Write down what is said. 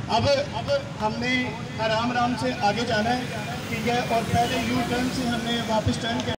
अब हमने आराम आराम से आगे जाना है, ठीक है। और पहले यू टर्न से हमने वापस टर्न